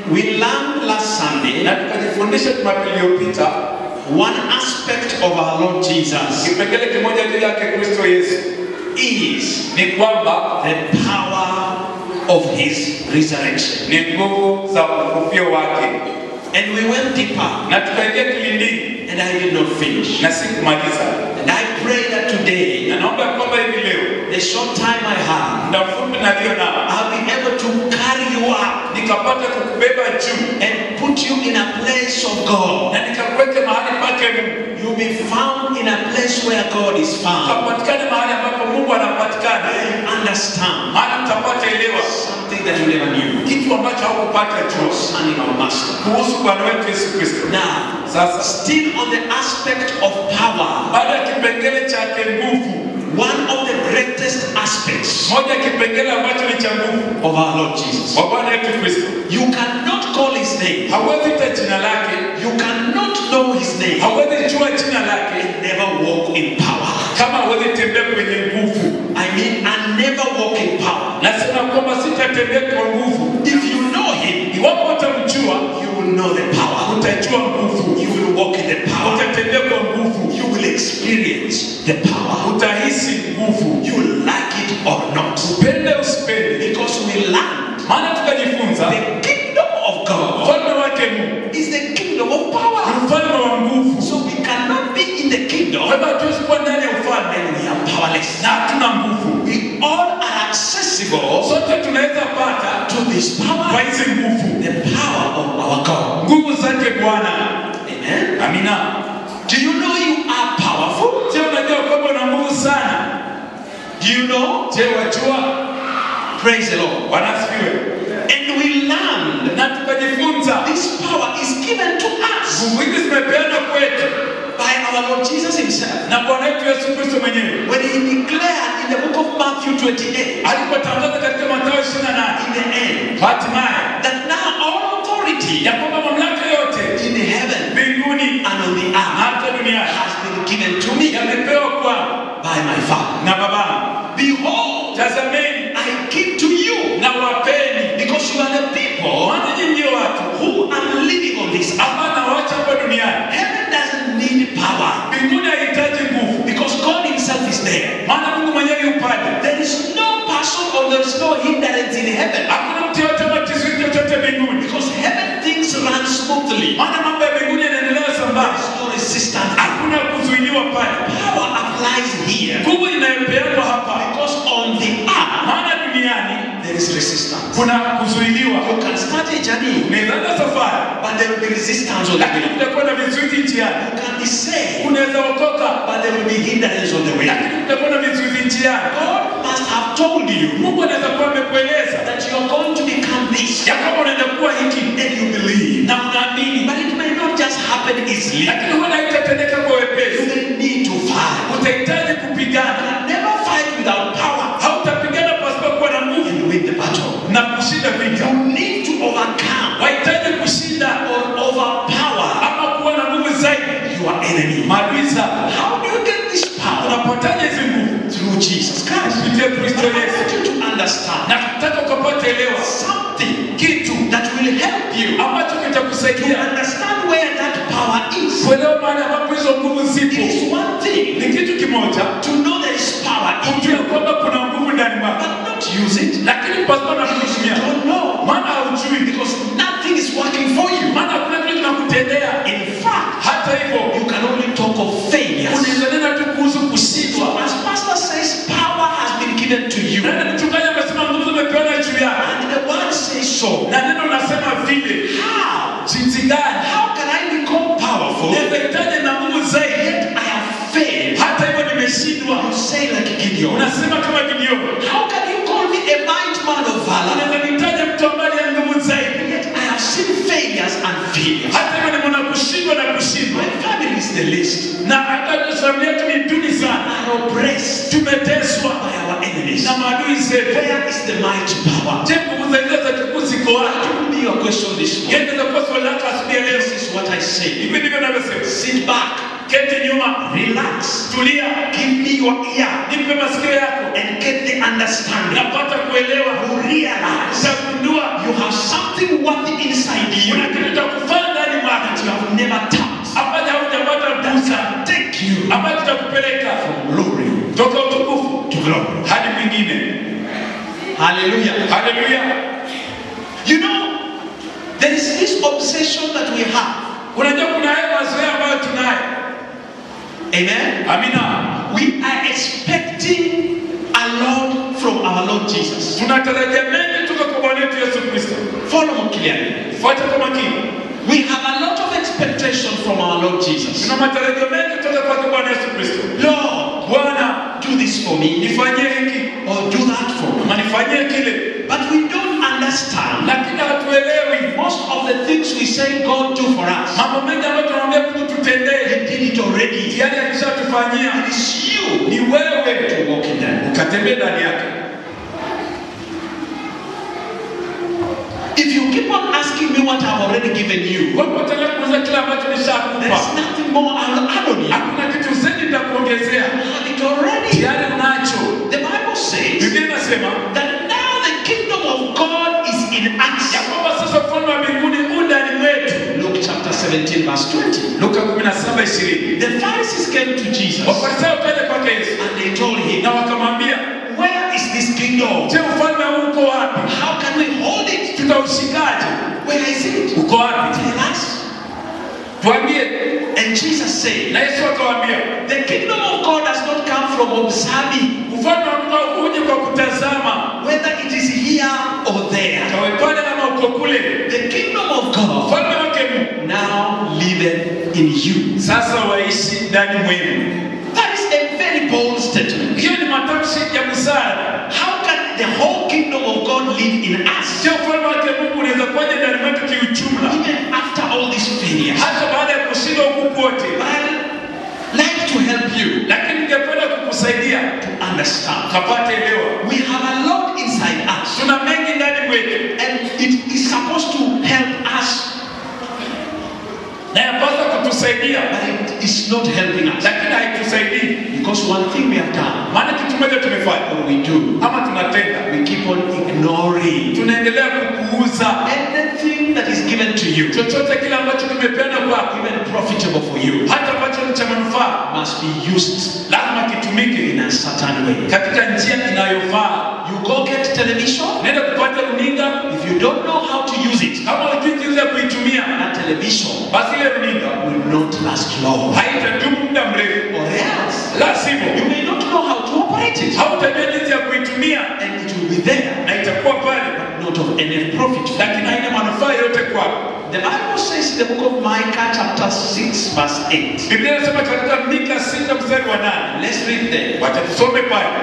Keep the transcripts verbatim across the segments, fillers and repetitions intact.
we learned last Sunday na tukajifundisha Jumapili iliyopita one aspect of our Lord Jesus. Kipengele kimoja juu yake Kristo Yesu Is ni kwamba the power of his resurrection. ni nguvu za ufufio wake. And we went deeper, Na tukaingia kilindini and I did not finish. na sikumaliza. And I pray that today, Na naomba kwamba hivi leo the short time I have, muda mfupi nalio nao I'll be able to carry you up nikapata kukubeba juu and put you in a place of God. na nikakuweke mahali pake Mungu. You'll be found in a place where God is found. Ukapatikane mahali ambapo Mungu anapatikana. Understand Mahali utapata elewa something that you never knew kitu ambacho haukupata juu concerning our Master. kuhusu Bwana wetu Yesu Kristo. Now, Sasa still on the aspect of power, baada ya kipengele chake nguvu, one of the greatest aspects moja kipengele ambacho ni cha nguvu of our Lord Jesus. wa Bwana wetu Kristo. You cannot call his name. Hauwezi ita jina lake, You cannot know his name hauwezi jua jina lake and never walk in power. kama hauwezi tembea kwenye nguvu. I mean, and never walk in power. Nasema kwamba sitatembea kwa nguvu. If you know him, Iwapo utamjua, you will know the power. utajua nguvu. You will walk in the power. Utatembea kwa nguvu. You will experience the power. Utahisi nguvu. You will like it or not. Upende usipende. Because we learned Maana tukajifunza the kingdom of God ufalme wake Mungu is the kingdom of power. ni ufalme wa nguvu. So we cannot be in the kingdom Kwa hivyo hatuwezi kuwa ndani ya ufalme and we are powerless. na hatuna nguvu. We all are accessible Sote tunaweza pata to this kwa power, hizi nguvu, the power of our God. nguvu zake Bwana. Amen. Amina. Do you know you are powerful? Je, unajua kwamba una nguvu sana? Do you know? Je, wajua? Praise the Lord. Bwana asifiwe. And we learned Na tukajifunza this power is given to us nguvu hizi zimepeanwa kwetu by our Lord Jesus himself. na Bwana wetu Yesu Kristo mwenyewe. When he declared in the book of Matthew twenty-eight, Alipotangaza katika Mathayo ishirini na nane in the end, hatimaye that now all authority ya kwamba mamlaka yote in heaven mbinguni and on the na earth hata duniani has been given to me yamepewa kwa by my Father. na Baba. Behold, Tazameni I give to you, na wapeni, because you are the people maana nyinyi ndio watu who are living on this earth. ambao nawacha hapa duniani. Heaven doesn't need power Mbinguni hahitaji nguvu, because God himself is there. maana Mungu mwenyewe yupo pale. There is no person or there is no hindrance in heaven Hakuna mtu yote ama kizuizi chochote mbinguni, because heaven things run smoothly. maana mambo ya mbinguni yanaendelea There sambamba, is no resistance. hakuna kuzuiliwa pale. Power applies here Nguvu inayopeanwa hapa, because on the earth maana duniani there is resistance. kuna kuzuiliwa. You can start a journey, Unaanza safari, but there will be resistance on the lakini way. kutakuwa na vizuizi njiani. You can be saved, Unaweza okoka, but there will be hindrance on the way. lakini kutakuwa na vizuizi njiani. God must have told you Mungu anaweza kuwa amekueleza that you are going to become this, ya kwamba unaenda kuwa hiki and you believe. na unaamini, But it may not just happen easily. lakini huwa haitatendeka kwa You wepesi. will need to fight. Utahitaji kupigana. You can never fight without power Hautapigana pasipo kuwa na nguvu and win the battle. na kushinda vita. You need to overcome Wahitaji kushinda or overpower ama kuwa na nguvu zaidi your enemy. maadui zako. How do you get this power? Unapataje hizi nguvu? Through Jesus Christ. Kupitia Kristo But I Yesu. want you to understand Na nataka ukapata elewa something kitu that will help you ambacho to kitakusaidia understand where that power is. kuelewa mahali ambapo hizo nguvu It zipo. is one thing Ni kitu kimoja to know there is power in kujua you, kwamba kuna nguvu ndani mwako, but not use it. lakini pasipo na You kutumia, don't know maana haujui, because nothing is working for you. maana hakuna kitu kinakutendea. In fact, Hata hivyo you can only talk of failures. unaweza nena tu kuhusu So kushindwa. as pastor says, power has been given to you, Nenda mchungaji amesema nguvu zimepeana juu yako, and the word says so. na neno unasema vile. How? Jinsi gani How can I become powerful? nahitaji na nguvu zaidi, Yet I have failed. hata hivyo nimeshindwa? You say like Gideon. Unasema kama Gideoni, How can you call me a mighty man of valor? unaweza nihitaji mtu ambaye ana nguvu zaidi, Yet I have seen failures and failures. hata hivyo nimeona kushindwa na kushindwa, My family is the least. na hata familia yetu ni duni sana, I am oppressed tumeteswa by our enemies. na maadui zetu. Where is the mighty power? Je, nguvu zaidi za kikuu ziko wapi? That will be your question this morning. Yeye ndio kwa swali lako asubuhi ya leo. This is what I say. Hivi ndivyo ninavyosema. Sit back keti nyuma, relax, tulia, give me your ear, nipe masikio yako, and get the understanding. napata kuelewa, You realize utagundua you have something worthy inside you kuna kitu cha kufanya ndani that mwako you have never tapped, ambacho haujapata that kugusa, can take you ambacho kitakupeleka from glory toka utukufu to glory. hadi mwingine. Hallelujah. Haleluya. You know, there is this obsession that we have. Unajua kuna haya mazoea ambayo tunayo. Amen. Amina. We are expecting a lot from our Lord Jesus. Tunatarajia mengi kutoka kwa Bwana wetu Yesu Kristo. Follow me clearly. Fuata kwa makini. We have a lot of expectation from our Lord Jesus. Tuna matarajio mengi kutoka kwa Bwana Yesu Kristo. Lord, Bwana, do this for me, nifanyie hiki or do that for me. ama nifanyie kile. But we don't understand Lakini hatuelewi most of the things we say God do for us. mambo mengi ambayo tunaambia Mungu tutendee. He did it already. Tayari alishatufanyia. It is you Ni wewe to walk in them. ukatembee ndani yake. If you keep on asking me what I've already given you, Wewe utaendelea kuuliza kile ambacho there nishakupa. is nothing more I'll add on you. Hakuna kitu zaidi nitakuongezea. I have it already. Tayari unacho. The Bible says Biblia inasema that now the kingdom of God is in us. ya kwamba sasa ufalme wa mbinguni u ndani mwetu. Luke chapter seventeen verse twenty. Luka kumi na saba ishirini. The Pharisees came to Jesus Wafarisayo wakaja kwake Yesu and they told him, na wakamwambia, where is this kingdom? je, ufalme huu uko wapi? How can we hold it? Tutaushikaje? Where is it? Uko wapi? Tell us. Tuambie. And Jesus said, Na Yesu akawaambia, the kingdom of God does not come from observing ufalme wa Mungu uje kwa kutazama whether it is here or there. kawe pale ama uko kule. The kingdom of God Ufalme wake Mungu now liveth in you. sasa waishi ndani mwenu. That is a very bold statement. Hiyo ni matamshi ya busara. How can the whole kingdom of God live in us Je, ufalme wake Mungu unaweza kuwaje ndani mwetu kiujumla even after all these failures? hata baada ya kushinda huku kwote? I'd like to help you Lakini ningependa kukusaidia to understand. kapate elewa. We have a lot inside us, Tuna mengi ndani mwetu and it is supposed to help us, na yapaswa kutusaidia, but it is not helping us. lakini haitusaidii. Because one thing we have done, Maana kitu moja tumefanya or we do, ama tunatenda, we keep on ignoring tunaendelea kupuuza anything that is given to you, chochote kile ambacho kimepeana kwako, even profitable for you, hata ambacho ni cha manufaa, must be used lazima kitumike in a certain way. katika njia inayofaa. You go get television. Nenda kupata runinga, If you don't know how to use it, kama hujui jinsi ya kuitumia, that television basi ile runinga will not last long. haitadumu muda mrefu, Or else, la you sivyo may not know how to operate it. hautajua jinsi ya kuitumia And it will be there, na itakuwa pale, not of any profit. lakini haina manufaa yote kwako. The Bible says in the book of Micah chapter six verse eight. Biblia inasema katika Mika sita mstari wa nane. Let's read there. Wacha tusome pale.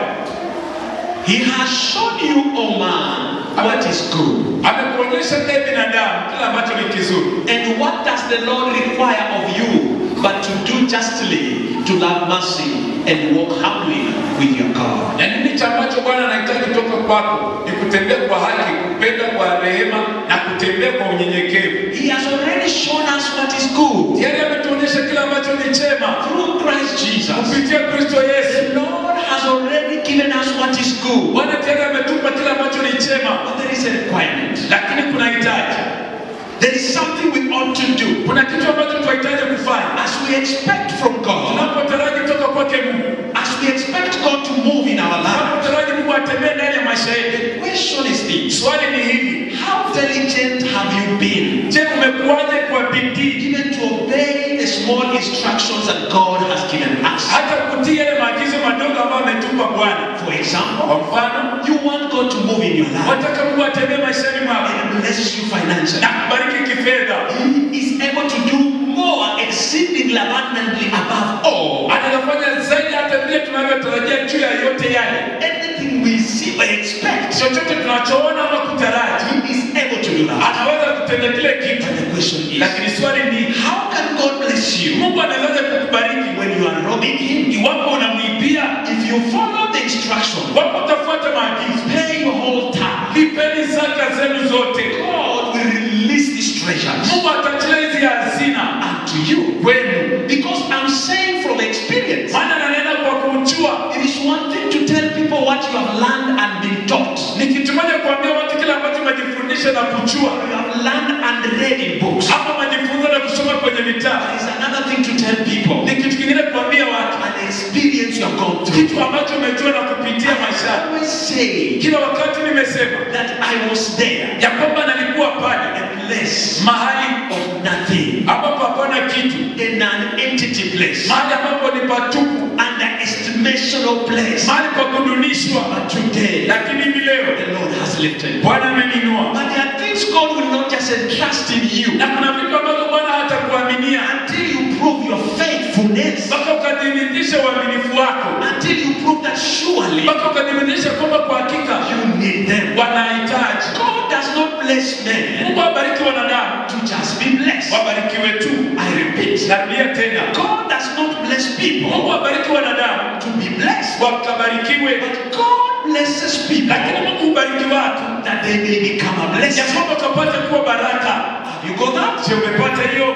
He has shown you, O man, what is good. Amekuonyesha ee binadamu kile ambacho ni kizuri. And what does the Lord require of you but to do justly, to love mercy, and walk humbly with your God. Na nini cha ambacho Bwana anahitaji kutoka kwako ni kutembea kwa haki, kupenda kwa rehema na kutembea kwa unyenyekevu. He has already shown us what is good. Tayari ametuonyesha kile ambacho ni chema Through Christ Jesus, kupitia Kristo Yesu. the Lord has already given us what is good. Bwana tayari ametupa kile ambacho ni chema, But there is a requirement. lakini kuna hitaji. There is something we ought to do. Kuna kitu ambacho tunahitaji kufanya. As we expect from God, Tunapotaraji kutoka kwake Mungu, as we expect God to move in our life, tunapotaraji Mungu atembee ndani ya maisha yetu. the question is this: Swali ni hili: how diligent have you been je, umekuwaje kwa bidii even to obey the small instructions that God has given us? hata kutii yale maagizo madogo ambayo ametupa Bwana? For example, Kwa mfano, you want God to move in your life wataka Mungu atembee maishani mwako and bless you financially. na kubariki kifedha. He is able to do more exceedingly abundantly above all. Anafanya zaidi hata vile tunavyotarajia juu ya yote yale. Anything we see or expect, Chochote tunachoona ama kutaraji, He is able to do that. anaweza kutenda kile kitu. But the question is, Lakini swali ni, how can God bless you Mungu anaweza kukubariki when you are robbing Him? iwapo unamwibia? If you follow the instruction, Wapo utafuata maagizo, pay your whole time, lipeni zaka zenu zote, God will release these treasures Mungu atachilia hizi hazina unto you. kwenu. Because I'm saying imesema that I was there, ya kwamba nalikuwa pale, a place mahali of nothing, ambapo hapana kitu, in an entity place, mahali ambapo ni patupu, underestimational place. mahali pa kudunishwa. But today, Lakini hivi leo the Lord has lifted. Bwana ameninua. But there are things God will not just entrust in you Na kuna vitu ambavyo Bwana hatakuaminia until you prove your faithfulness, mpaka ukadhibitisha uaminifu wako, until you prove that surely mpaka ukadhibitisha kwamba kwa hakika you need them. wanahitaji. God does not bless men Mungu abariki wanadamu to just be blessed. wabarikiwe tu. I repeat, Narudia tena, God does not bless people Mungu abariki wanadamu to be blessed, wakabarikiwe, but God blesses people lakini Mungu hubariki watu that they may become a ya blessing. kwamba ukapata kuwa baraka. Have you got that? Je, umepata hiyo?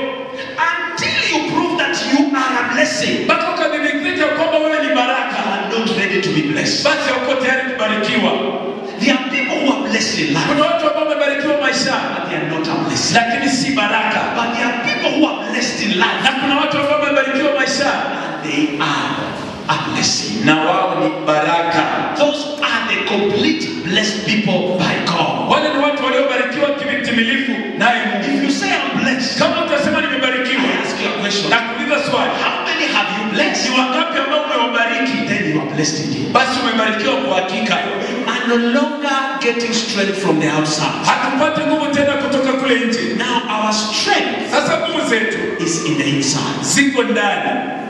Until you prove that you are a blessing, Mpaka ukadhibitisha kwamba wewe ni you baraka, are not ready to be blessed. basi uko tayari kubarikiwa. There are people who are blessed in life, Kuna watu ambao wamebarikiwa maishani but they are not a blessing. lakini si baraka, But there are people who are blessed in life, na kuna watu ambao wamebarikiwa maishani and they are a blessing. na wao ni baraka. Those are the complete blessed people by God. Wale ni watu waliobarikiwa kivitimilifu naye Mungu. If you say I'm blessed, Kama utasema nimebarikiwa, I ask you a question. na kuuliza swali, How many have you blessed? ni wangapi ambao umewabariki? Then you are blessed indeed. Basi umebarikiwa kwa hakika. You are no longer getting strength from the outside. Hatupati nguvu tena kutoka kule nje. Now our strength Sasa nguvu zetu is in the inside. ziko ndani.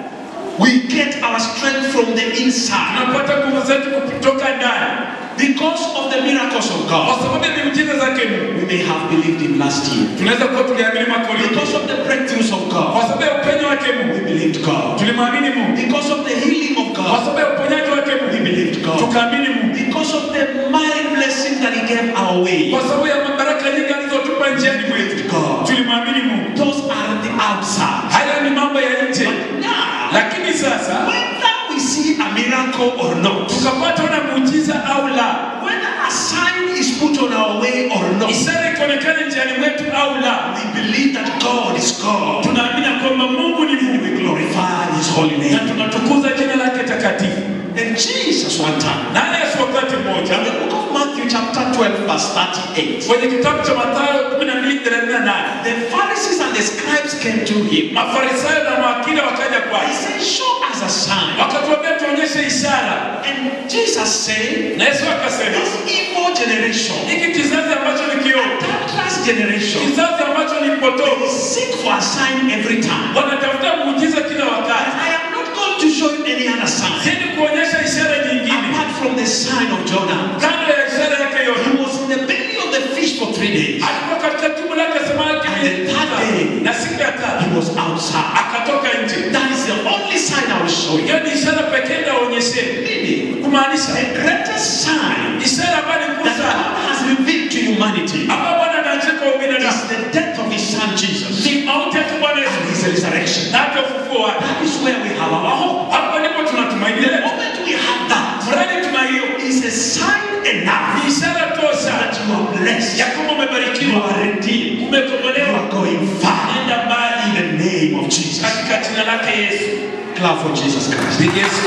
We get our strength from the inside Tunapata nguvu zetu kutoka ndani because of the miracles of kwa God. sababu ya miujiza zake Mungu. We may have believed in last year. Tunaweza kuwa tuliamini mwaka Because uliopita of the breakthroughs of kwa God, sababu ya upenyo wake we Mungu, believed God. tulimwamini Mungu. Because of the healing of Kwa God, sababu ya uponyaji wake we Mungu, believed God. tukaamini Mungu. Because of the mighty blessings that He gave our way, Kwa sababu ya baraka nyingi alizotupa njiani mwetu, God. tulimwamini Mungu. Those are the outside. Haya ni mambo ya nje. Now, Lakini sasa whether we see a miracle or not, tukapata na muujiza au la, whether a sign is put on our way or not, ishara ikaonekana njiani mwetu au la, we believe that God is God. tunaamini kwamba Mungu ni Mungu We glorify His holy na name. tunatukuza jina lake takatifu. And Jesus one time, Na Yesu wakati mmoja in the book of Matthew chapter twelve verse thirty-eight, kwenye kitabu cha Mathayo kumi na mbili thelathini na nane, the Pharisees and the scribes came to Him. Mafarisayo na mawakili wakaja He kwake, said, show us a sign. wakatuambia tuonyeshe ishara. And Jesus said, Na Yesu akasema, this evil generation, hiki kizazi ambacho ni kiovu, adulterous generation, kizazi ambacho ni they mpotovu, seek for a sign every time. wanatafuta muujiza kila wakati. I am not going to show you any other sign Sisi kuonyesha ishara nyingine apart from the sign of Jonah. kando ya ishara yake He yote. was in the belly of the fish for three days. Alikuwa katika tumbo lake samaki And the third day, na siku ya tatu he was outside. akatoka nje. That is the only sign I will show you. Hiyo ni ishara pekee naonyeshe. Meaning, Kumaanisha the greatest sign ishara ambayo ni kuu that sana God has revealed to humanity ambayo Bwana anaachia kwa is ubinadamu the death of His Son Jesus ni mauti yake Bwana Yesu and His resurrection. na hata ufufuo wake. That is where we have our hope. Hapo ndipo tunatumaini The letu. moment we have that, Mradi tuna hiyo is a sign enough ni ishara tosha that you are blessed, ya kwamba you umebarikiwa, are redeemed, you umekombolewa, are going far nenda mbali in the name of Jesus. katika jina lake Yesu. Clap for Jesus Christ. Piga Yesu.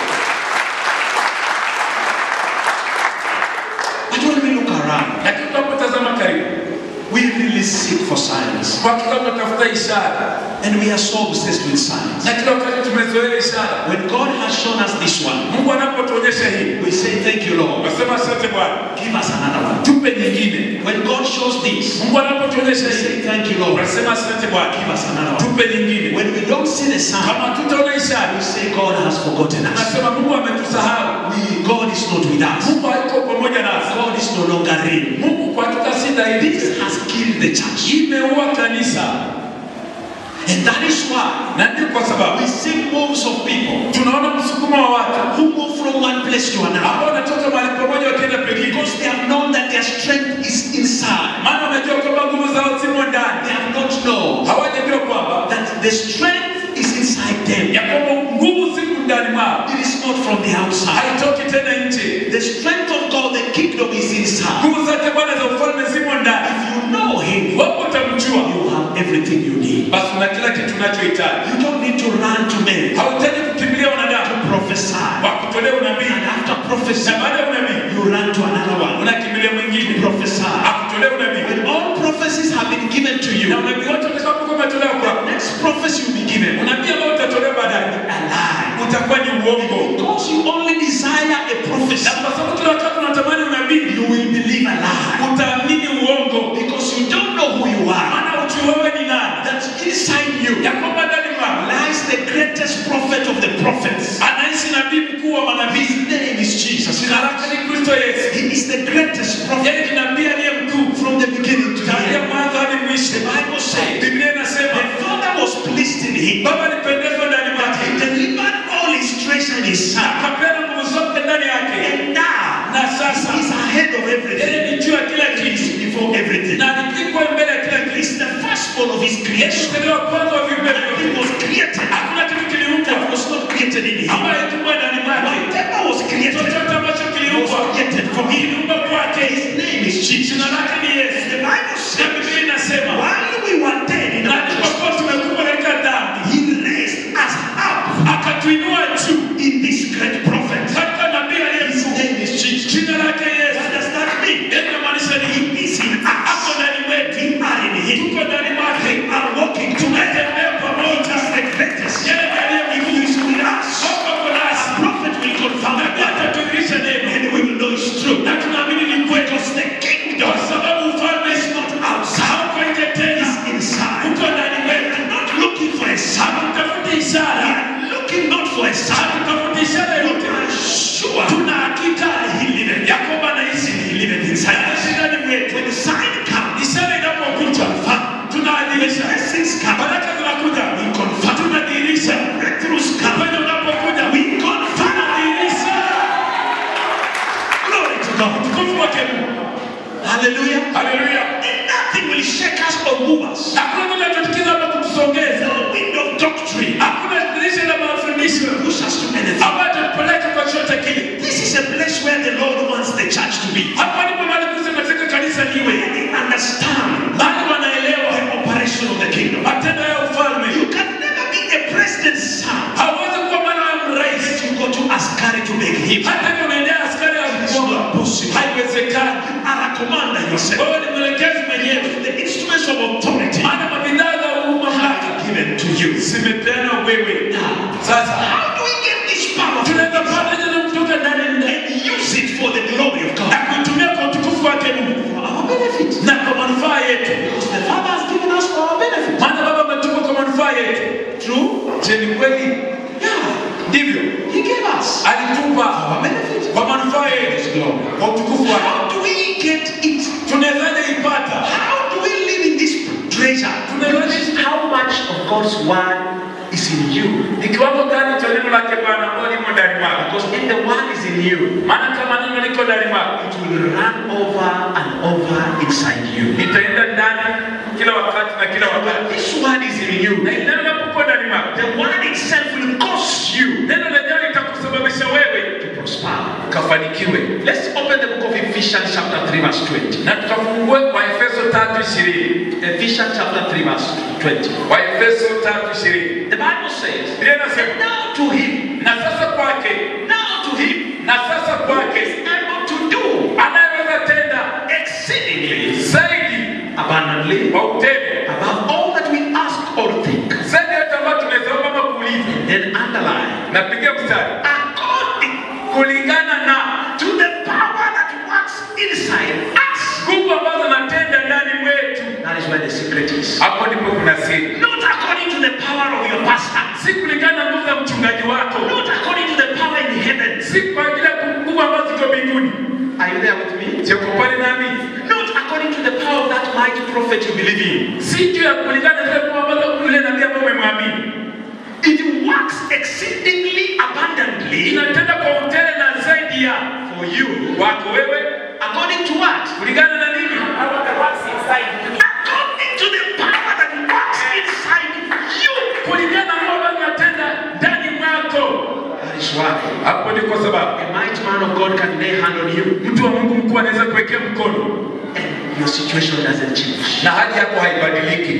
But when we look around, Lakini tunapotazama karibu, we really seek for signs. kwa hakika tunatafuta ishara And we are so obsessed with signs. na kila wakati tumezoea ishara. When God has shown us this one, Mungu anapotuonyesha hii, we say, thank you, Lord. wasema asante Bwana, Give us another one. tupe nyingine. When God shows this, Mungu anapotuonyesha we hii, say, thank you, Lord. wasema asante Bwana, Give us another one. tupe nyingine. When we don't see the sign, Kama tutaona ishara, we say, God has forgotten us. nasema Mungu ametusahau. We, God is not with us. Mungu hayuko pamoja nasi. God is no longer real. Mungu kwa hakika si dhahiri. This has killed the church. Imeua kanisa. And that is why Na ndio kwa sababu we see moves of people tunaona msukumo wa watu who move from one place to another. ambao wanatoka mahali pamoja wakienda pengine, Because they have known that their strength is inside. maana wamejua kwamba nguvu zao zimo ndani. They have not known Hawajajua kwamba that the strength is inside them. ya kwamba nguvu ziko ndani mwao, It is not from the outside. haitoki tena nje. The strength of God, the kingdom is inside. Nguvu zake Bwana za ufalme zimo ndani. If you know Him, Wapo utamjua, you have everything you need. basi una kila kitu unachohitaji. You don't need to run to men Hauhitaji kukimbilia to wanadamu prophesy. wakutolea unabii, And after na prophecy, baada ya unabii you run run to another one. Unakimbilia mwingine Prophesy. akutolee unabii. When all prophecies have been given to you, Na unabii wote utakapokuwa umetolewa kwako, next prophecy will be given. unabii ambao utatolewa baadaye A lie. utakuwa ni uongo. Because you only desire a prophecy, Na kwa sababu kila wakati unatamani unabii, you will believe a lie. utaamini uongo. Because you don't know who you are. Maana ujui wewe ni nani. That inside you Ya kwamba ndani mwako lies the greatest prophet of the prophets. anaishi nabii mkuu wa manabii. His name is Jesus. Jina lake ni Kristo Yesu. He is the greatest prophet Yeye ni nabii aliye mkuu from the beginning to the tangia end. mwanzo hadi mwisho. The Bible says Biblia inasema the Father was pleased in him. Baba alipendezwa ndani He mwake, delivered all his treasure in his son. akapeana nguvu zote ndani yake, And now na sasa he's ahead of everything. yeye ni juu ya kila He kitu is before everything. na alikuwa mbele ya kila kitu. He's the firstborn of his creation. Mzaliwa wa kwanza wa viumbe He vyote. was created. Hakuna kitu kiliumbwa That was not created in him. ambaye ilikuwa ndani mwake. Whatever was created Chochote ambacho was kiliumbwa created from him. kiliumbwa kwake. His name is Jesus. Jina lake ni Yesu. The Bible Na says Biblia inasema while we were dead in na our tulipokuwa tumekufa katika dhambi, he raised us up akatuinua juu in this great prophet. katika nabii aliye His mkuu. name is Jesus. Jina lake Yesu. What does that mean? Yeye inamaanisha He nini? is in us. Ako ndani mwetu. We are in him. Tuko ndani mwake. We are walking together. Tunatembea pamoja. He is the greatest. Yeye ndiye aliye He mkuu. is with us. Mungu ako nasi. Prophet will confirm Nabii that. atatujulisha neno. And we will know it's true. Na tunaamini ni kweli. Because the kingdom Kwa sababu ufalme is not outside. hauko nje tena. It's inside. Uko ndani We mwetu. are not looking for a sign. Hatutafuti We ishara. are looking not for a sign. Hatutafuti ishara We yote. are sure. Tuna hakika He liveth. ya kwamba anaishi. He liveth inside us. Anaishi ndani mwetu. When the sign comes, Ishara inapokuja, confirm. tunaadhirisha. Blessings come. Baraka zinakuja, We confirm. tunadhihirisha. Breakthroughs come. Upendo unapokuja, We confirm. tunadhihirisha. Glory to God. Utukufu wake Mungu. Hallelujah. Haleluya. And nothing will shake us or move us. Hakuna mtu atatukiza hapa kutusongeza. No wind of doctrine Hakuna dirisha la mafundisho will push us to anything. ambayo atatupeleka kwa chochote kile. This is a place where the Lord wants the church to be. Hapa ndipo mahali Kristo anataka kanisa liwe. Where they understand Mahali wanaelewa the operation of the kingdom. matendo ya ufalme. You can never be a president's son. Hauwezi kuwa mwana wa rais. You go to askari to beg him. Hata kama unaendea askari ya It's mkoa, not possible. haiwezekani. You are a commander yourself. Wewe ni mwelekezi mwenyewe. The instruments of authority Maana mabidhaa za mamlaka are given to you. zimepeana wewe. Sasa How do we get this power tunaweza pata jana kutoka ndani ndani and use it for the glory of na God? kuitumia kwa utukufu wake Mungu For our benefit. na kwa manufaa yetu. Because the Father has given us for our benefit. Maana Baba ametupa kwa manufaa yetu. True? Je, ni kweli? Yeah. Ndivyo. He gave us Alitupa our benefit. kwa manufaa yetu kwa utukufu wake. How do we get it? Tunawezaje ipata? How do we live in this treasure? Tunawezaje How much of God's word is in you? ni kiwango gani cha neno lake Bwana ambalo limo ndani mwako? Because when the word is in you, Maana kama neno liko ndani mwako, it will run over and over inside you. itaenda ndani kila wakati na kila When wakati. this word is in you, Na neno linapokuwa ndani mwako, the word itself will cause you neno lenyewe litakusababisha wewe to prosper. ukafanikiwe. Let's open the book of Ephesians chapter three verse twenty. Na tukafungue Waefeso tatu ishirini. Ephesians chapter three verse twenty. Waefeso tatu ishirini. The Bible says, Biblia inasema, now to him, na sasa kwake, now to him, na sasa who kwake is able to do anayeweza tenda exceedingly, zaidi abundantly, kwa utende above all that we ask or think. zaidi hata ambayo tunaweza omba ama kuuliza. Then underline, Napiga mstari, according kulingana na to the power that works inside us. nguvu ambazo natenda ndani mwetu. That is where the secret is. Hapo ndipo kuna siri. Not according to the power of your pastor. Si kulingana na nguvu za mchungaji wako, Not according to the power in heaven. si kwa ajili ya nguvu ambazo ziko mbinguni. Are you there with me? Je, uko pale nami? Not according to the power of that mighty prophet you believe in. Si juu ya kulingana na zile nguvu ambazo yule nabii ambaye umemwamini. It works exceedingly abundantly Inatenda kwa utele na zaidi ya for you. wako wewe. According to what? Kulingana na nini? According to the power that works inside you. Kulingana na nguvu ambazo natenda ndani mwako. That is why Hapo ni kwa sababu a mighty man of God can lay hand on you mtu wa Mungu mkuu anaweza kuwekea mkono and your situation doesn't change. na hali yako haibadiliki.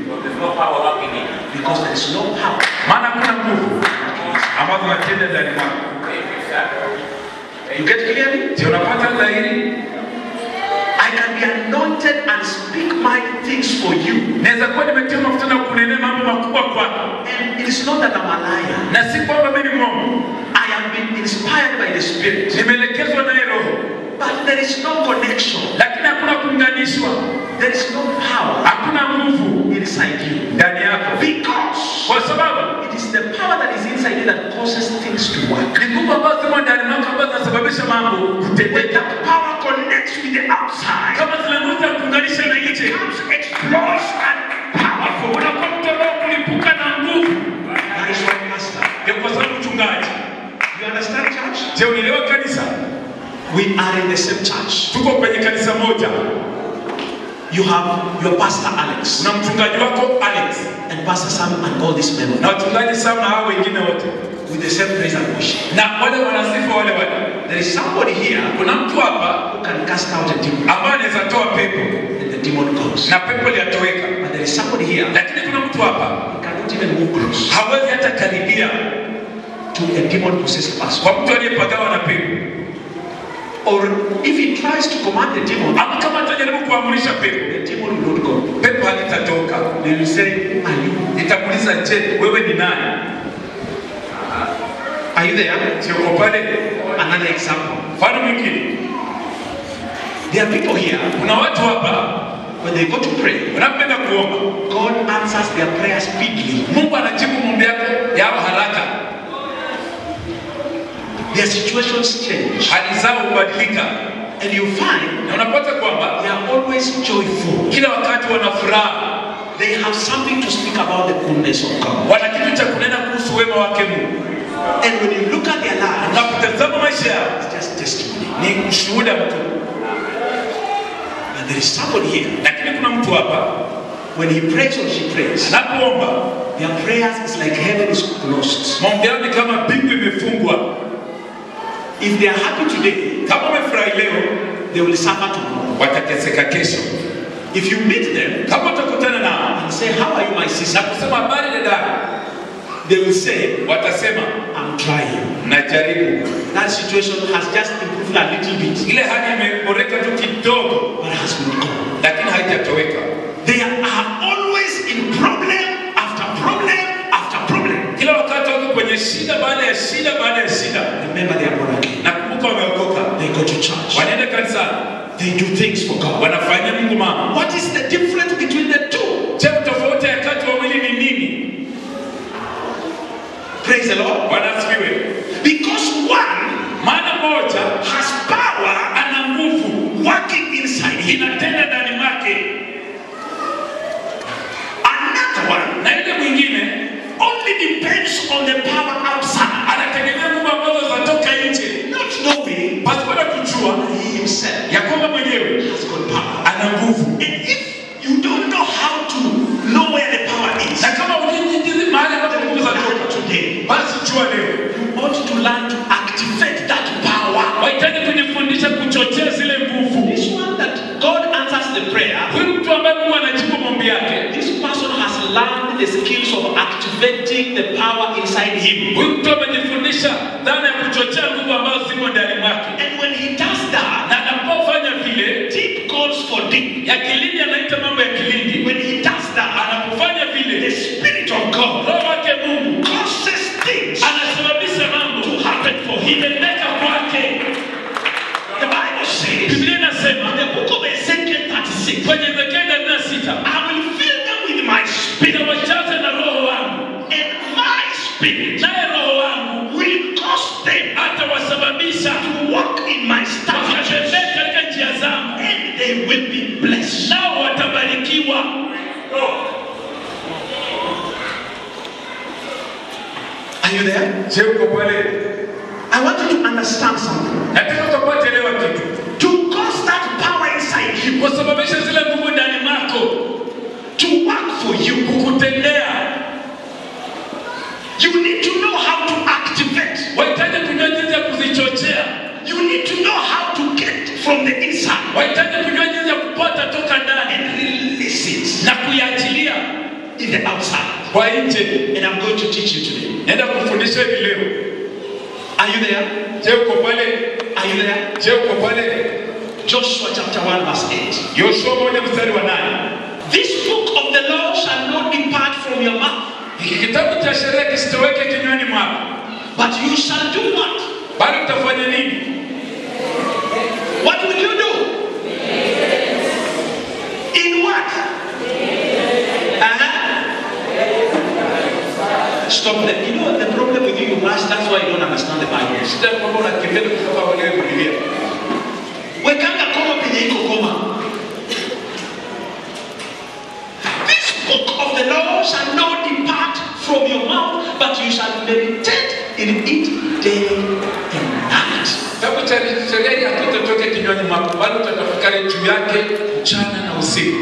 Because there is no power. Maana kuna nguvu ambazo natenda ndani mwako. You get clearly? Je, unapata dhahiri? I can be anointed and speak mighty things for you. Naweza kuwa nimetiwa mafuta na kunena mambo makubwa kwako. And it is not that I'm a liar. Na si kwamba mimi ni mwongo. I have been inspired by the Spirit. Nimeelekezwa na Roho. But there is no connection. Lakini hakuna kuunganishwa. There is no power. Hakuna nguvu inside you. Ndani yako. Because kwa sababu it is the power that is inside you that causes things to work. Ni nguvu ambazo zimo ndani mwako ambazo zinasababisha mambo kutendeka. That power connects with the outside. Kama zile nguvu za kuunganisha na nje. Comes explodes and powerful. Unakuwa mtu ambaye kulipuka na nguvu. That is why pastor. Ndio kwa sababu mchungaji. You understand, church? Je, unaelewa kanisa? We are in the same church. Tuko kwenye kanisa moja. You have your pastor Alex. Una mchungaji wako Alex. And Pastor Sam and all these men. Na mchungaji Sam na hao wengine wote. With the same praise and worship. Na wale wanasifa wale wale. There is somebody here. Kuna mtu hapa who can cast out a demon. Ambaye anaweza toa pepo. And the demon goes. Na pepo liatoweka. But there is somebody here. Lakini kuna mtu hapa. He cannot even move close. Hawezi hata karibia to a demon possessed person. Kwa mtu aliyepagawa na pepo. Or if he tries to command the demon, ama kama atajaribu kuamrisha pepo, the demon will not go. Pepo halitatoka. They will say, are you? Itakuuliza, je, wewe ni nani? Are you there? Sio pale. Another example. Mfano mwingine. There are people here. Kuna watu hapa when they go to pray, wanapenda kuomba, God answers their prayers speedily. Mungu anajibu maombi yako yao haraka. Their situations change. Hali zao hubadilika. And you find na unapata kwamba they are always joyful. Kila wakati wana furaha. They have something to speak about the goodness of God. Wana kitu cha kunena kuhusu wema wake Mungu. And when you look at their lives, unapotazama maisha yao, it's just testimony. Ni ushuhuda mtu. And there is somebody here. Lakini kuna mtu hapa, when he prays or she prays, anapoomba, their prayers is like heaven is closed. Maombi yao ni kama mbingu imefungwa. If they are happy today, kama wamefurahi leo, they will suffer tomorrow. Watateseka kesho. If you meet them, kama utakutana nao and say, how are you my sister? Na kusema habari dada, they will say, watasema, I'm trying. Najaribu. That situation has just improved a little bit. Ile hali imeboreka tu kidogo, but has not gone. Lakini haijatoweka. They are always in problem after problem after problem. Kila wakati wako kwenye shida baada ya shida baada ya shida. Remember they are born again. Nakumbuka wameokoka. They go to church. Wanaenda kanisani. They do things for God. Wanafanya Mungu mambo. What is the difference between the two? Je, tofauti ya kati wawili ni nini? Praise the Lord. Bwana asifiwe. Because one, maana moja has power, ana nguvu working inside him. Inatenda ndani mwake. Another one, na ile mwingine only depends on the power outside. Anategemea nguvu ambazo zatoka nje. Not knowing, pasipo kujua he himself ya kwamba mwenyewe has got power. Ana nguvu. And if you don't know how to know where the power is, na kama unajiji mahali ambapo nguvu zatoka today, basi jua leo you ought to learn to activate that power. Wahitaji kujifundisha kuchochea zile nguvu. This one that God answers the prayer, huyu mtu ambaye Mungu anajibu maombi yake, this person has learned the skills of activating the power inside him. Huyu mtu amejifundisha dhana ya kuchochea nguvu ambazo zimo ndani mwake. And when he does that, na anapofanya vile, deep calls for deep. Ya kilindi anaita mambo ya kilindi. When he does that, anapofanya vile, the Spirit of God, Roho wake Mungu, causes things anasababisha mambo to happen for him. Inatendeka kwake. The Bible says, Biblia inasema, in the book of Ezekiel thirty-six, kwenye Ezekiel thelathini na sita, I will fill them with my spirit, nitawajaza na Roho wangu, and my spirit, naye Roho wangu will cause them atawasababisha to walk in my statutes, wakatembea katika njia zangu, and they will be blessed. nao watabarikiwa. Are you there? Je, uko pale? I want you to understand something. Nataka tupate elewa kitu. To cause that power inside you, kusababisha zile nguvu ndani mwako, to work for you, kukutendea, you need to know how to activate. Wahitaji kujua jinsi ya kuzichochea. You need to know how to get from the inside. Wahitaji kujua jinsi ya kupata toka ndani and release it na kuiachilia in the outside. Kwa nje. And I'm going to teach you today. Nenda kufundisha hivi leo. Are you there? Je, uko pale? Are you there? Je, uko pale? Joshua chapter one verse eight. Yoshua moja mstari wa nane. This book of the law shall not depart from your mouth. Hiki kitabu cha sheria kisitoweke kinywani mwako. But you shall do what? Bali utafanya nini? What will you do? In what? Uh-huh. Stop that. You know the problem with you, you rush, that's why you don't understand the Bible. Shida kwamba unakimbia kutoka wale Biblia. Wekanga koma penye iko koma. This book of the law shall not depart from your mouth, but you shall meditate in it day and night. Kitabu cha sheria hakitatoka kinywani mwako, bali utatafakari juu yake mchana na usiku.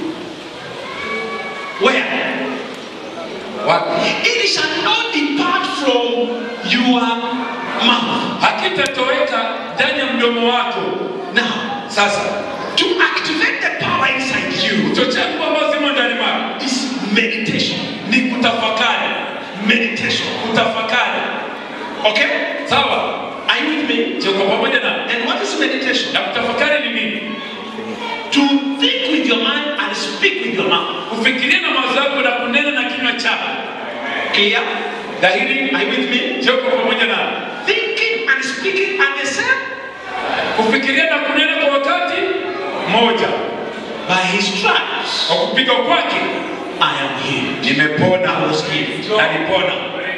Where? Wapi? It shall not depart from your mouth. Hakitatoweka ndani ya mdomo wako. Now, Sasa, to activate the power inside you, chochote ambacho zimo ndani mwako is meditation. ni kutafakari. Meditation. Kutafakari. Okay? Sawa? Are you with me? Je, uko pamoja na? And what is meditation? Na kutafakari ni nini? To think with your mind and speak with your mouth. Kufikiria na mawazo yako na kunena na kinywa chako. Clear? Dhahiri? Are you with me? Je, uko pamoja na? Thinking and speaking at the same. Kufikiria na kunena kwa wakati moja. By his stripes, Kwa kupiga kwake I am healed. nimepona. I was healed. Na nipona.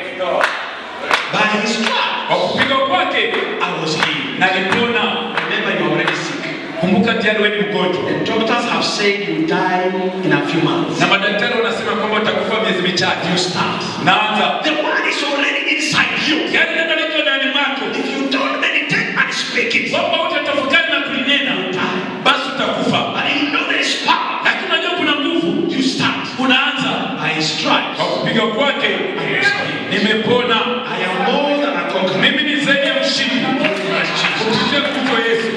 By his stripes, Kwa kupiga kwake I was healed. na nipona. Remember, you are already sick. Kumbuka tayari wewe ni mgonjwa. The doctors have said you die in a few months. Na madaktari wanasema kwamba utakufa miezi michache. You start. Naanza. The word is already inside you. Yaani neno liko ndani mwako. If you don't meditate and speak it, Kwamba utatafakari na kulinena, basi utakufa. but you know there is power. Lakini unajua kuna nguvu. You start. Unaanza. By his stripes, Kwa kupiga kwake nimepona. I am more than a conqueror. Mimi ni zaidi ya mshindi. Kupitia nguvu ya Yesu.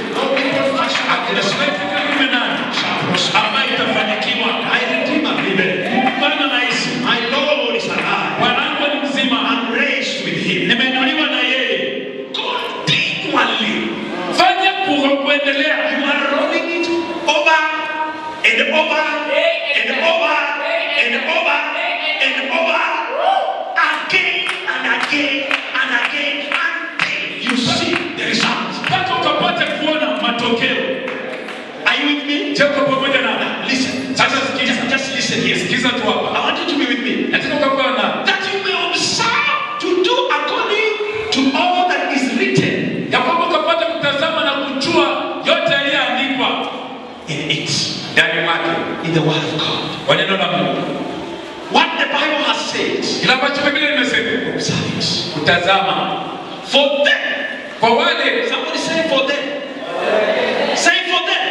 Hakuna siku kinyume nami ambaye itafanikiwa. I redeem a living. Bwana naishi. My Lord is alive. Bwanangu ni mzima. I'm raised with him. Nimeinuliwa na yeye. Continually. Fanya kuendelea. You are rolling it over and over and over and over and over again and again and again until you see the results. Mpaka ukapata kuona matokeo. Are you with me? Je, uko pamoja nami? Listen. Sasa sikiza. Just, just listen here. Sikiza tu hapa. I want you to be with me. Nataka ukakuwa na That you may observe to do according to all that is written ya kwamba ukapata kutazama na kujua yote yaliyoandikwa in it, ndani mwake, in the word of God. kwa neno la Mungu. What the Bible has said, Kila ambacho Biblia imesema, observe it. kutazama. For them, Kwa wale, somebody say for them. Say for them.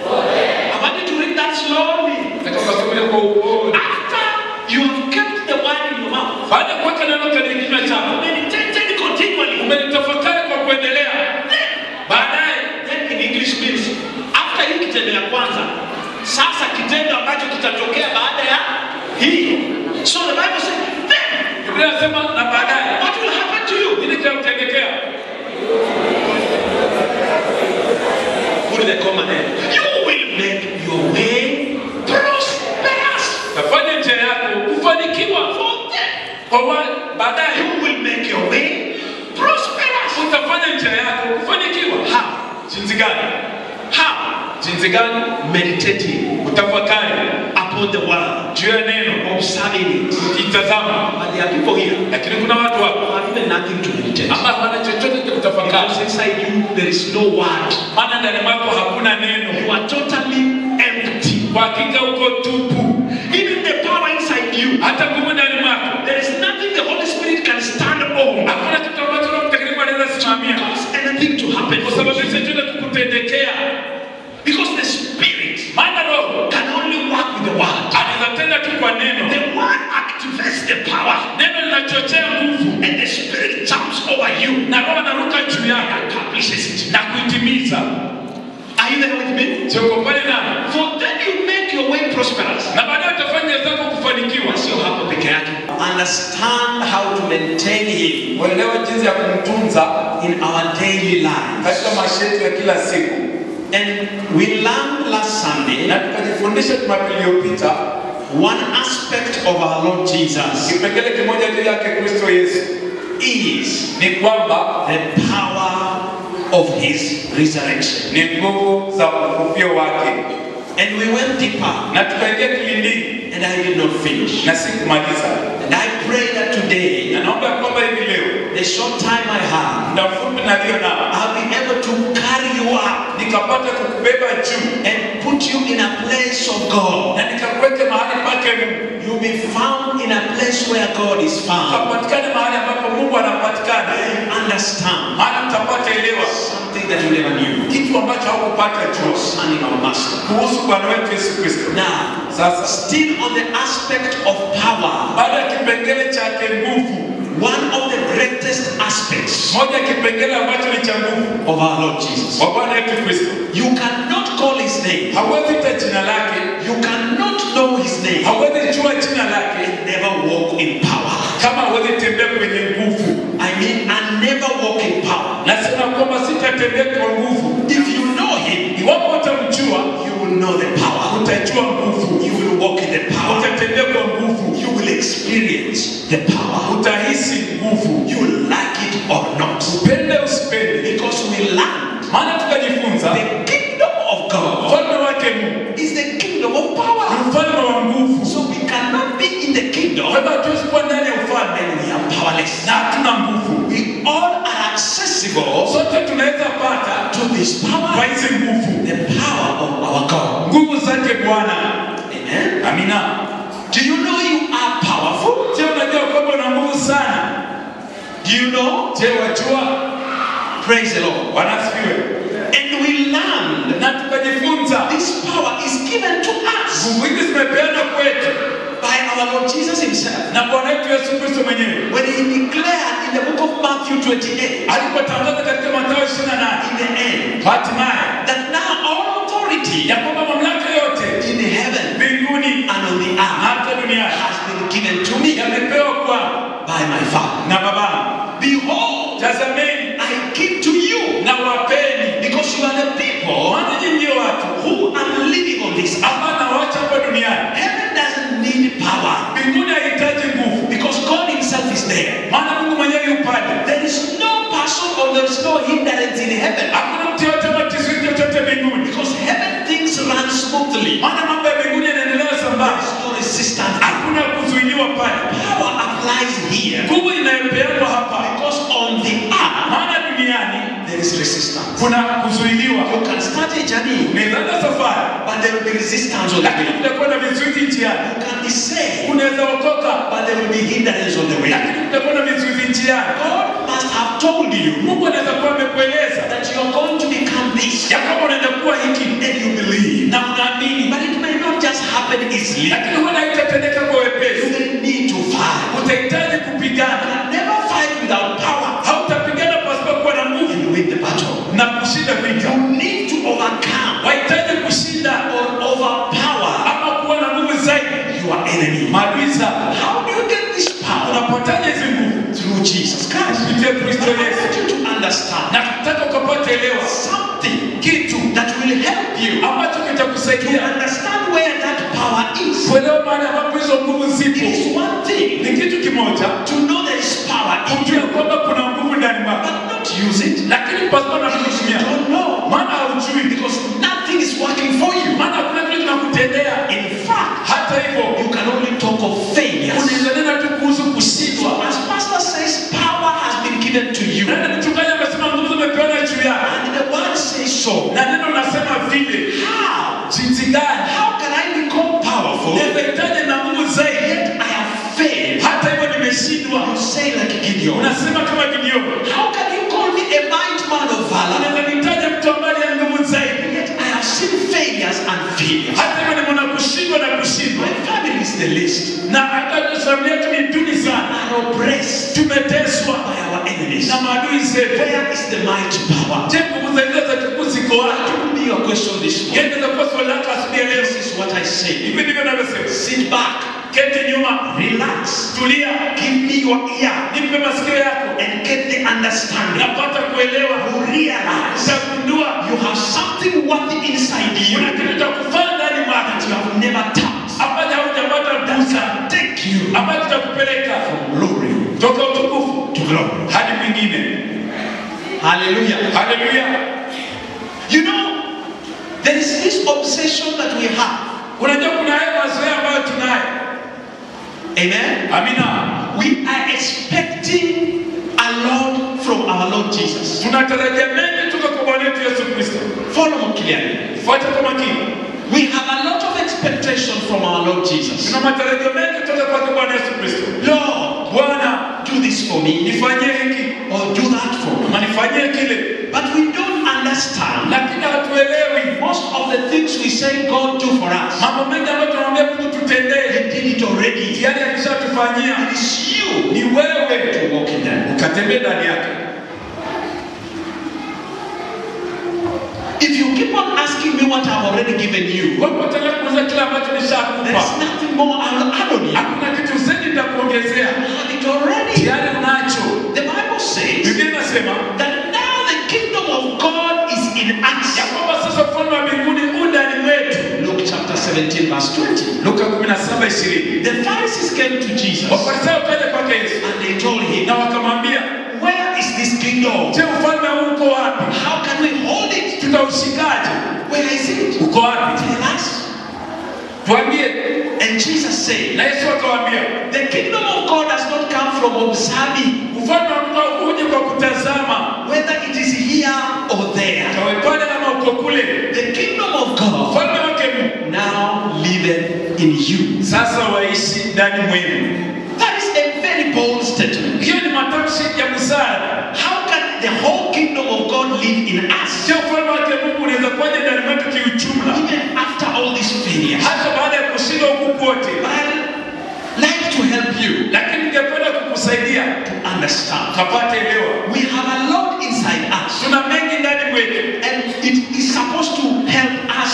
I want you to read that slowly. nataka kusoma kwa upole. After you have kept the word in your mouth, Baada ya kuweka neno kwenye kinywa chako, meditated continually. umelitafakari kwa kuendelea. Then, Baadaye, then in English means after hii kitendo ya kwanza, sasa kitendo ambacho kitatokea baada ya hii. So the Bible says, then Biblia inasema na baadaye, what will happen to you? nini kitakutendekea? Put the comma there. You will make your way prosperous. Tafanya njia yako kufanikiwa. For them, Kwa wale, baadaye, you will make your way prosperous. utafanya njia yako kufanikiwa. How? Jinsi gani? How? Jinsi gani? Meditating Utafakari upon the word, juu ya neno, observing it. ukitazama. But there are people here Lakini kuna watu hapa who have even nothing to meditate. ambao hawana chochote cha kutafakari. Because inside you there is no word. Maana ndani mwako hakuna neno. You are totally empty. Kwa hakika uko tupu. Even the power inside you, Hata nguvu ndani mwako. there is nothing the Holy Spirit can stand on. Hakuna kitu ambacho Roho Mtakatifu anaweza simamia. Cause anything to happen. Kusababisha chochote kukutendekea. Because the Spirit Maana Roho can only work with the word. anaweza tenda tu kwa neno. The word activates the power. Neno linachochea nguvu And the Spirit jumps over you na Roho anaruka juu yako and accomplishes it. na kuitimiza. Are you there with me? Je, uko pale nami? For then you make your way prosperous. Na baadaye utafanya zako kufanikiwa. Sio hapo peke yake. understand how to maintain him Waelewe jinsi ya kumtunza in our daily lives. katika maisha yetu ya kila siku. And we learned last Sunday Na tukajifundisha Jumapili iliyopita one aspect of our Lord Jesus kipengele kimoja juu yake Kristo Yesu is ni kwamba the power of his resurrection. ni nguvu za ufufio wake. And we went deeper, Na tukaingia kilindini and I did not finish. na sikumaliza. And I pray that today, Na naomba kwamba hivi leo the short time I have, muda mfupi nalio nao I'll be able to carry you up nikapata kukubeba juu and put you in a place of God. na nikakuweke mahali pake Mungu. You'll be found in a place where God is found. Ukapatikane mahali ambapo Mungu anapatikana. Understand Mahali utapata elewa something that you never knew kitu ambacho haukupata juu concerning our Master. kuhusu Bwana wetu Yesu Kristo. Now, Sasa still on the aspect of power, baada ya kipengele chake nguvu, one of the greatest aspects moja kipengele ambacho ni cha nguvu of our Lord Jesus. wa Bwana wetu Kristo. You cannot call his name. Hauwezi ita jina lake, You cannot know his name hauwezi jua jina lake and never walk in power. kama hauwezi tembea kwenye nguvu. I mean, and never walk in power. Nasema kwamba sitatembea kwa nguvu. If you know him, Iwapo utamjua, you will know the power. utajua nguvu. You will walk in the power. Utatembea kwa nguvu. You will experience the power. Utahisi nguvu. You will like it or not. Upende usipende. Because we learned Maana tukajifunza the kingdom of God ufalme wake Mungu is the kingdom of power. ni ufalme wa nguvu. So we cannot be in the kingdom Kwa hivyo hatuwezi kuwa ndani ya ufalme and we are powerless. na hatuna nguvu. We all are accessible Sote tunaweza pata to this kwa power, hizi nguvu, the power of our God. nguvu zake Bwana. Amen. Amina. Do you know you are powerful? Je, unajua kwamba una nguvu sana? Do you know? Je, wajua? Praise the Lord. Bwana asifiwe. And we learned Na tukajifunza this power is given to us nguvu hizi zimepeanwa kwetu by our Lord Jesus himself. na Bwana wetu Yesu Kristo mwenyewe. When he declared in the book of Matthew twenty-eight, Alipotangaza katika Mathayo ishirini na nane in the end, hatimaye that now all authority ya kwamba mamlaka yote in heaven mbinguni and on the na earth hata duniani has been given to me yamepewa kwa by my Father. na Baba. Behold, Tazameni I give to you, na wapeni, because you are the people maana nyinyi ndio watu who are living on this earth. ambao nawacha hapa duniani. Heaven doesn't need power Mbinguni haihitaji nguvu, because God himself is there. maana Mungu mwenyewe yupo pale. There is no person or there is no hindrance in heaven, Hakuna mtu yote ama kizuizi chochote mbinguni, because heaven things run smoothly. maana mambo ya mbinguni yanaendelea There sambamba. is no resistance. Hakuna kuzuiliwa pale. Power applies here Nguvu inayopeanwa hapa, because on the earth maana duniani there is resistance. kuna kuzuiliwa. You can start a journey, Unaanza safari, but there will be resistance on the lakini way. kutakuwa na vizuizi njiani. You can be saved, Unaweza okoka, but there will be hindrance on the way. lakini kutakuwa na vizuizi njiani. God must have told you Mungu anaweza kuwa amekueleza that you are going to become this, ya kwamba unaenda kuwa hiki and you believe. na unaamini, But it may not just happen easily. lakini huwa haitatendeka kwa You wepesi. will need to fight. Utahitaji You kupigana. can never fight without power Hautapigana pasipo kuwa na nguvu and win the battle. na kushinda vita. You need to overcome Wahitaji kushinda or overpower ama kuwa na nguvu zaidi your enemy. maadui zako. How do you get this power? Unapataje hizi nguvu? Through Jesus Christ. Kupitia Kristo But I Yesu. want you to understand Na nataka ukapata elewa something kitu that will help you ambacho to kitakusaidia understand where that power is. kuelewa mahali ambapo hizo nguvu It zipo. is one thing Ni kitu kimoja to know there is power in kujua you, kwamba kuna nguvu ndani mwako, but not use it. lakini pasipo na You kutumia, don't know, maana haujui, because nothing is working for you. maana hakuna kitu kinakutendea. In fact, Hata hivyo you can only talk of failures. unaweza nena tu kuhusu So kushindwa. as pastor says, power has been given to you, Nenda mchungaji amesema nguvu zimepeana juu yako, and the word says so. na neno nasema vile. How? Jinsi gani How can I become powerful nahitaji na nguvu zaidi, yet I have failed? hata hivyo nimeshindwa? You say like Gideon. Unasema kama Gideoni, How can you call me a mighty man of valor? unaweza nihitaji mtu ambaye ana nguvu zaidi, Yet I have seen failures and failures. hata hivyo nimeona kushindwa na kushindwa, My family is the least. na hata familia yetu ni duni sana, Are oppressed tumeteswa by our enemies. na maadui zetu. Where is the mighty power? Je, nguvu za hizo za kikuu ziko wapi? That will be your question this morning. Yeye ndio kwa swali lako asubuhi ya leo. This is what I say. Hivi ndivyo navyosema. Sit back keti nyuma, relax, tulia, give me your ear, nipe masikio yako, and get the understanding. napata kuelewa, You realize utagundua you have something worthy inside you kuna kitu cha kufanya ndani that mwako you have never touched, ambacho haujapata that kugusa, can take you ambacho kitakupeleka from glory toka utukufu to glory. hadi mwingine. Hallelujah. Haleluya. You know, there is this obsession that we have. Unajua kuna haya mazoea ambayo tunayo. Amen. Amina. We are expecting a lot from our Lord Jesus. Tunatarajia mengi kutoka kwa Bwana wetu Yesu Kristo. Follow me clearly. Fuata kwa makini. We have a lot of expectation from our Lord Jesus. Tuna matarajio mengi kutoka kwa Bwana Yesu Kristo. Lord, Bwana, do this for me, nifanyie hiki or do that for me. ama nifanyie kile. But we don't understand Lakini hatuelewi most of the things we say God do for us. mambo mengi ambayo tunaambia Mungu tutendee. He did it already. Tayari alishatufanyia. It is you Ni wewe to walk in them. ukatembee ndani yake. If you keep on asking me what I've already given you, Wewe utaendelea kuuza kile ambacho there's nishakupa. nothing more I'll add on you. Hakuna kitu zaidi nitakuongezea. I have it already. Tayari unacho. The Bible says Biblia inasema that now the kingdom of God is in us. ya kwamba sasa ufalme wa mbinguni u ndani mwetu. Luke chapter seventeen verse twenty. Luka kumi na saba ishirini. The Pharisees came to Jesus Wafarisayo wakaja kwake Yesu and they told him, na wakamwambia, where is this kingdom? je, ufalme huu uko wapi? How can we hold it? Tutaushikaje? Where is it? Uko wapi? Tell us. Tuambie. And Jesus said, Na Yesu akawaambia, the kingdom of God does not come from observing ufalme wa Mungu uje kwa kutazama, whether it is here or there. kawe pale ama uko kule. The kingdom of God Ufalme wake Mungu now liveth in you. sasa waishi ndani mwenu. That is a very bold statement. Hiyo ni matamshi ya busara. How can the whole kingdom of God live in us Je, ufalme wake Mungu unaweza kuwaje ndani mwetu kiujumla even after all these failures? hata baada ya kushinda huku kwote? I'd like to help you Lakini ningependa kukusaidia to understand. kapate elewa, We have a lot inside us, tuna mengi ndani mwetu and it is supposed to help us,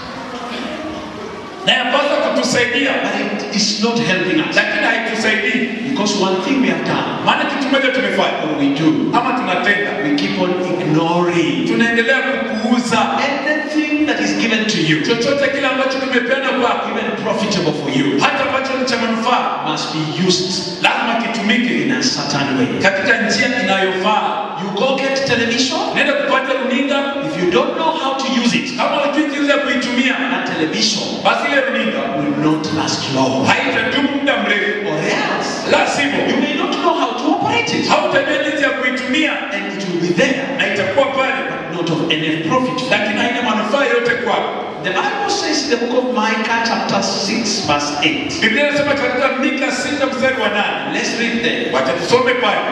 na yapaswa kutusaidia, but it is not helping us. lakini haitusaidii. Because one thing we have done, Maana kitu moja tumefanya or we do, ama tunatenda, we keep on ignoring tunaendelea kupuuza anything that is given to you, chochote kile ambacho kimepeana kwako, even profitable for you, hata ambacho ni cha manufaa, must be used lazima kitumike in a certain way. katika njia inayofaa. You go get television. Nenda kupata runinga, If you don't know how to use it, kama hujui jinsi ya kuitumia, that television basi ile runinga will not last long. haitadumu muda mrefu, Or else, la you sivyo may not know how to operate it, hautajua jinsi ya kuitumia and it will be there, na itakuwa pale, not of any profit. lakini haina manufaa yote kwako. The Bible says in the book of Micah chapter six verse eight. Biblia inasema katika Mika sita mstari wa nane. Let's read there. Wacha tusome pale.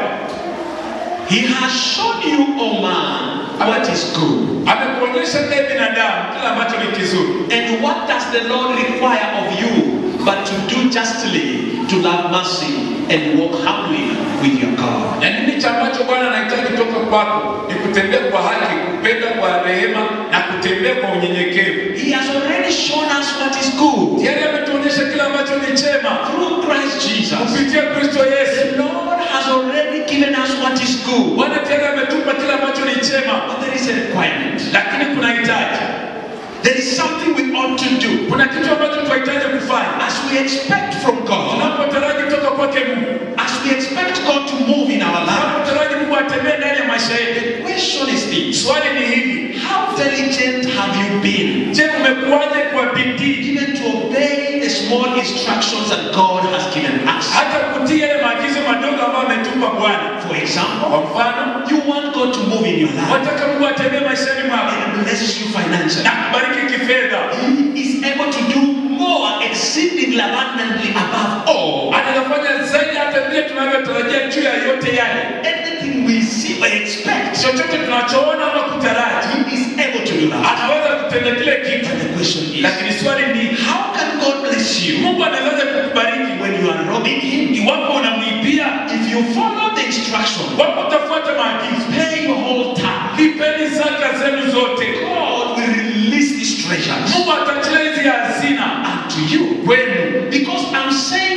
He has shown you, O man, what is good. Amekuonyesha ndiye binadamu kila ambacho ni kizuri. And what does the Lord require of you but to do justly, to love mercy, and walk humbly with your God. Na nini cha ambacho Bwana anahitaji kutoka kwako ni kutembea kwa haki, kupenda kwa rehema na kutembea kwa unyenyekevu. He has already shown us what is good. Tayari ametuonyesha kila ambacho ni chema Through Christ Jesus, kupitia Kristo Yesu. the Lord has already given us what is good. Bwana tayari ametupa kila ambacho ni chema, But there is a requirement. lakini kuna hitaji. There is something we ought to do. Kuna kitu ambacho tunahitaji kufanya. As we expect from God, Tunapotaraji kutoka kwake Mungu, as we expect God to move in our life, tunapotaraji Mungu atembee ndani ya maisha yetu. the question is this: Swali ni hili: how diligent have you been je, umekuwaje kwa bidii even to obey the small instructions that God has given us? hata kutii yale maagizo madogo ambayo ametupa Bwana? For example, Kwa mfano, you want God to move in your life wataka Mungu atembee maishani mwako and bless you financially. na kubariki kifedha. He is able to do more exceedingly abundantly above all. Anafanya zaidi hata vile tunavyotarajia juu ya yote yale. Anything we see or expect, Chochote tunachoona ama kutaraji, He is able to do that. anaweza kutenda kile kitu. But the question is, Lakini swali ni, how can God bless you Mungu anaweza kukubariki when you are robbing Him? iwapo unamwibia? If you follow the instruction, Wapo utafuata maagizo, pay your whole time, lipeni zaka zenu zote, God will release these treasures Mungu ataachilia hizi hazina unto you. kwenu. Because I'm saying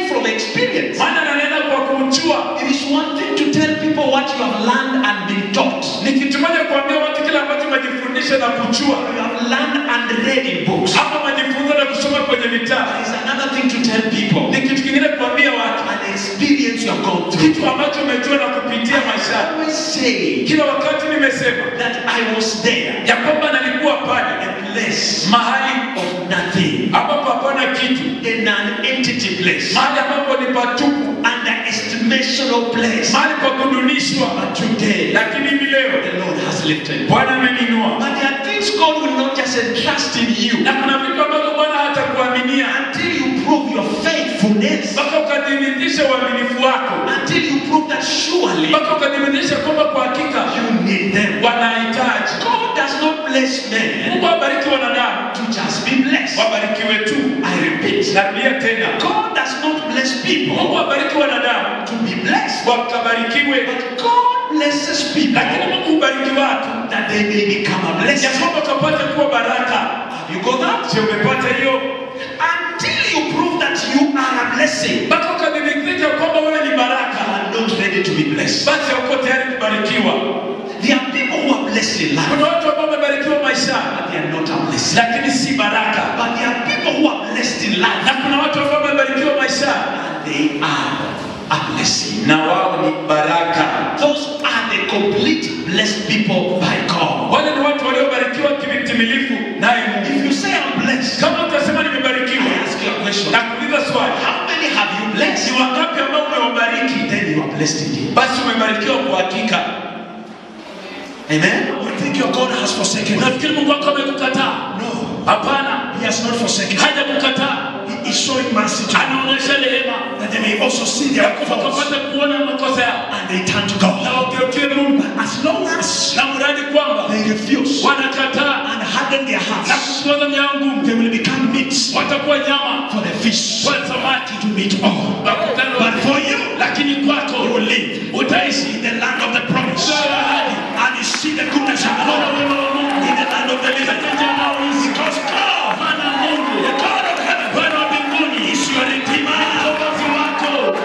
kujifundisha na kujua. You have learned and read in books. Hapa majifunza na kusoma kwenye vitabu. There is another thing to tell people. Ni kitu kingine kuambia watu. An experience you have gone through. Kitu ambacho umejua na kupitia maisha. I always say Kila wakati nimesema that I was there. ya kwamba nalikuwa pale. A place. Mahali Of nothing. ambapo hapana kitu. In an entity place. Mahali ambapo ni patupu. Underestimational place. Mahali pa kudunishwa. But today, Lakini hivi leo the Lord has lifted. Bwana ameninua. But there are things God will not just entrust in you Na kuna vitu ambavyo Bwana hatakuaminia until you prove your faithfulness. mpaka ukadhibitisha uaminifu wako. Until you prove that surely Mpaka ukadhibitisha kwamba kwa hakika you need them. wanahitaji. God does not bless men Mungu habariki wanadamu to just be blessed. wabarikiwe tu. I repeat, Narudia tena. God does not bless people Mungu habariki wanadamu to be blessed. wakabarikiwe, But God blesses people lakini Mungu hubariki watu that they may become a ya blessing. kwamba ukapata kuwa baraka. Have you got that? Je, umepata hiyo? Until you prove that you are a blessing, Mpaka ukadhibitisha kwamba wewe ni you baraka, are not ready to be blessed. basi hauko tayari kubarikiwa. There are people who are blessed in life, Kuna watu ambao wamebarikiwa maishani but they are not a blessing. lakini si baraka, But there are people who are blessed in life, na kuna watu ambao wamebarikiwa maishani and they are a blessing. na wao ni baraka. Those are the complete blessed people by God. Wale ni watu waliobarikiwa kitimilifu naye Mungu. If you say I'm blessed, Kama utasema I nimebarikiwa, ask you a question. na kuuliza swali, How many have you blessed? ni wangapi ambao umewabariki? Then you are blessed indeed. Basi umebarikiwa kwa hakika. Amen. You think your God has forsaken you? Nafikiri Mungu wako amekukataa? No, Hapana, He has not forsaken you. hajakukataa. He is showing mercy to you, Anaonyesha rehema that they may also see their faults wakapata kuona makosa yao and they turn to na God. wageukie Mungu, As long as na mradi kwamba they refuse wanakataa and harden their na hearts, kusiwaza mioyo ngumu, they will become meat watakuwa nyama for the fish, kwa samaki to meet all. wakutana. But for you, Lakini kwako you will live utaishi in the land of the promise, Sawa ahadi. and you see the goodness of the Lord in the land of the living. Because God, Maana Mungu the God of heaven, Bwana wa mbinguni is your redeemer. mkombozi wako.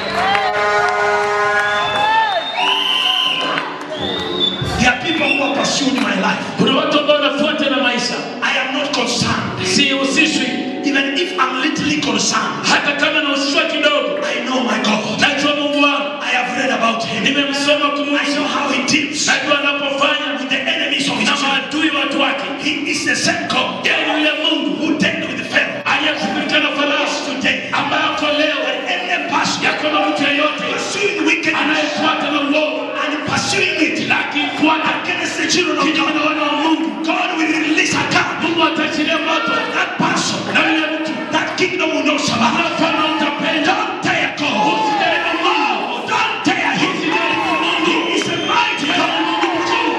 There are people who are pursuing my life. Kuna watu ambao wanafuata na maisha, I am not concerned. sihusishwi. Even if I'm little concerned, Hata kama nahusishwa kidogo, I know my God. najua Mungu wangu, I have read about him. nimemsoma I kumuhusu, know how he deals najua anapofanya with the enemies of his na children. maadui watu wake. He is the same God Yeye ni yule Mungu who dealt with Pharaoh. aliyeshughulika na Farao, Yes, today. ambaye ako leo Any person ya kwamba mtu yeyote pursuing wickedness anayefuata na uovu and pursuing it na akifuata against the children of kinyume na God, wana wa Mungu, God will release a car. Mungu ataachilia moto That person, na yule mtu, that kingdom will not survive. na ufalme utapenda. Don't tire God. Usijaribu Mungu, Oh, don't tire him. usijaribu Mungu. He is a mighty Yeye ni God. Mungu mkuu.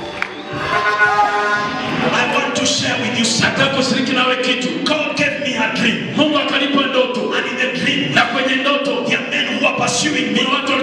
I want to share with you something. Nataka kushiriki nawe kitu. God gave me a dream. Mungu akanipa ndoto, And in the dream, na kwenye ndoto there are men who are pursuing me. kuna watu